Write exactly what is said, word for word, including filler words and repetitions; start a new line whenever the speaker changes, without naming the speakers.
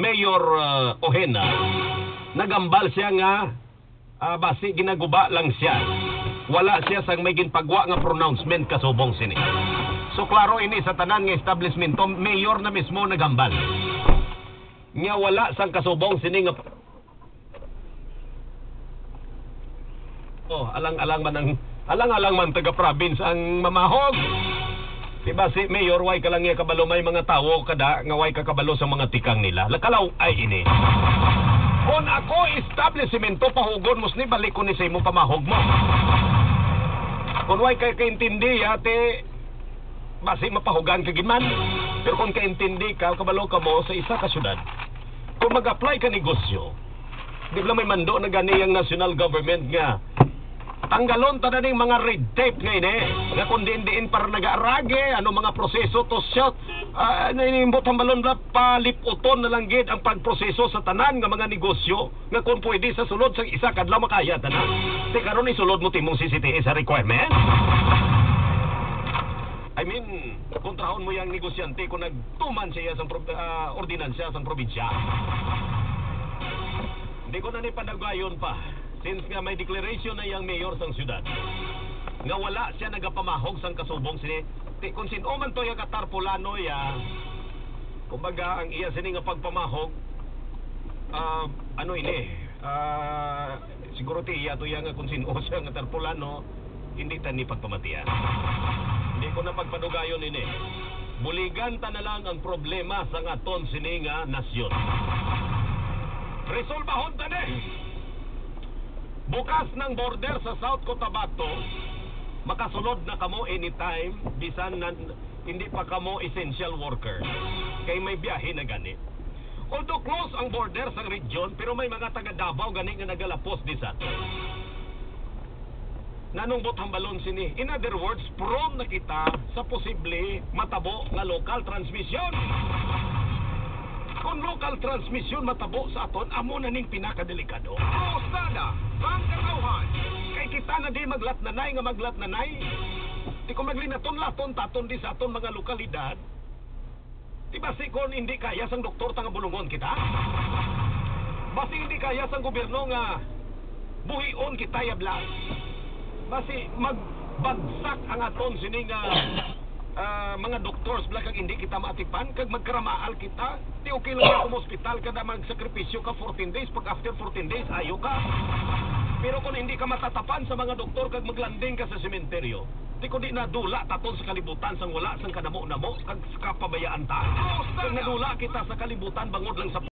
Mayor uh, Ojena, nagambal siya nga uh, basi ginaguba lang siya. Wala siya sang may ginpagwa nga pronouncement kasubong sini. So klaro ini sa tanan nga establishmento, mayor na mismo nagambal. Nga wala sang kasubong sini nga oh, alang-alang man ang alang-alang man taga-province ang mamahog. Diba si Mayor, way ka lang niya kabalo, may mga tao kada nga way kakabalo sa mga tikang nila. Lakalaw ay ini. Kung ako establishmento, pahugon mo ni balik ko ni sa imo pamahog mo. Kung way ka kaintindi, ate, basi mapahugan ka ginman. Pero kung kaintindi ka, kabalo ka mo sa isa ka syudad, kung mag-apply ka negosyo, di ba may mando na gani ang national government nga tanggalon ta na ning mga red tape nga ini nga kung diin-diin para nag-aarage ano mga proseso to shot uh, nanimbot ang balon na paliputon na lang gid ang pagproseso sa tanan nga mga negosyo nga kung pwede sa sulod sa isa kadlaw makaya tanan di karon isulod mo timong C C T V sa requirement. I mean kontrahon mo yang negosyante kung nagtuman siya sa uh, ordinansya sa probinsya. Hindi ko na ni panagayon pa. Since nga may declaration na yung mayor sang syudad nga wala siya nagapamahog sang kasubong sini kung sino man to yung katarpulano ya kumbaga ang iya sini nga pagpamahog uh, ano ini uh, siguro ti iya to yung kung sino siya nga tarpulano hindi tani pagpamatian hindi ko na pagpadugayon ini buligan ta na lang ang problema sa aton sini nga nasyon resolbahon ta ni bukas ng border sa South Cotabato, makasunod na kamo anytime, bisan na hindi pa kamo essential worker. Kay may biyahe na gani. Although close ang border sa region, pero may mga taga Davao gani nga nagalapos di sa ato. Nanong botang balon sini. In other words, prone na kita sa posible matabo nga local transmission. Kung local transmission matabo sa aton, amo na ning pinakadelikado. O sana, ang katauhan. Kay kita na di maglat nanay nga maglat nanay. Di ko maglinaton-laton taton di sa aton mga lokalidad. Di basi kung hindi kaya sang doktor tanga bulungon kita? Basi hindi kaya sang gobyerno nga buhion kita yabla. Basi magbagsak ang aton sini nga Uh, mga doctors blakag hindi kita maatipan kag magkaramaal kita di okay lang sa hospital kada magsakripisyo ka fourteen days pag after fourteen days ayo ka pero kung hindi ka matatapan sa mga doktor kag maglanding ka sa sementeryo di ko di nadula taton sa kalibutan sang wala sang kanamo-namo kag kapabayaan ta kag nadula kita sa kalibutan bangod lang sa